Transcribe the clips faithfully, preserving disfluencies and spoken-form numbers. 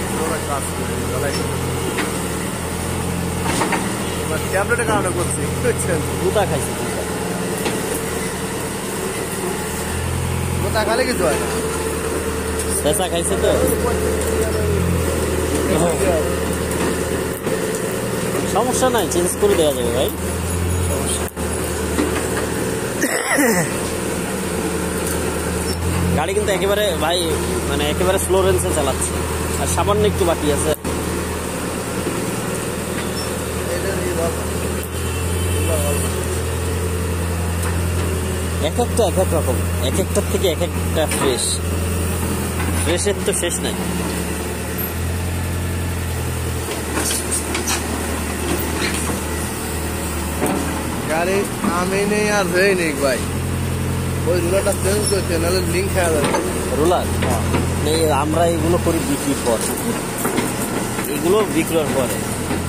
ট্যাবলেটের কারণে করছি গুতা খাইছে গুতা খালে কিছু হয় না পেশা খাইছে তো সমস্যা নাই চেঞ্জ করে দেওয়া যাবে ভাই গাড়ি কিন্তু একেবারে ভাই মানে একেবারে স্লো রেঞ্জে চালাচ্ছে আর সামান্য একটু বাকি আছে এক একটা এক এক রকম এক একটার থেকে এক একটা ফ্রেশ ফ্রেশের তো শেষ নাই গাড়ি আমি নেই আর হয়ে নেই ভাই ওই রুলারটা চেঞ্জ করছে নাহলে লিঙ্ক খেয়া যাবে রুলার এই আমরা এগুলো করি বিক্রির পর এগুলো বিক্রয়ের পরে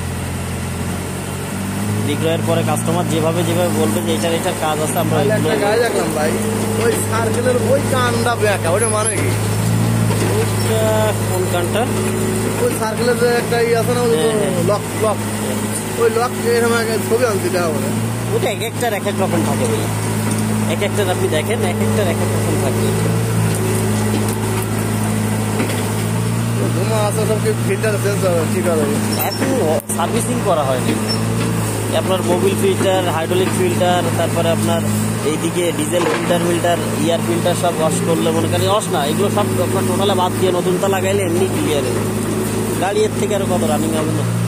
বিক্রয়ের পরে কাস্টমার যেভাবে যেভাবে বলবে যে এটার এটার কাজ আছে আমরা একটা গাড়ি দেখলাম ভাই ওই সার্কেলের ওই কানটা ব্যাকা ওটা মানে কি ওইটা কোন কানটা ওই সার্কেলের যে একটা ই আছে না লক লক ওই লক এরকম ছবি আনছি দেখা বলে ওটা এক একটার এক এক রকম থাকে ভাই এক একটার আপনি দেখেন এক একটার এক এক রকম থাকে ধুমা আছে সব ফিল্টার চেঞ্জ ঠিক হবে এখন সার্ভিসিং করা হয়নি আপনার মোবিল ফিল্টার হাইড্রোলিক ফিল্টার তারপরে আপনার এইদিকে diesel filter filter air filter সব ওয়াশ করলে মনে করেন ওয়াশ না এগুলো সব আপনার টোটালে বাদ দিয়ে নতুনটা লাগাইলে এমনি ক্লিয়ার গাড়ি এর থেকে আরো কত রানিং হবে না